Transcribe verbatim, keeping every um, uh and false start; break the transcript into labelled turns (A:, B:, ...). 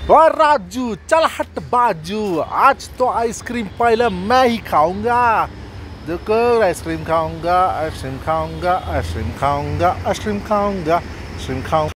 A: और राजू चल हट बाजू, आज तो आइसक्रीम पहले मैं ही खाऊंगा। देखो आइसक्रीम खाऊंगा, आइसक्रीम खाऊंगा, आइसक्रीम खाऊंगा, आइसक्रीम खाऊंगा, आइसक्रीम खाऊंगा।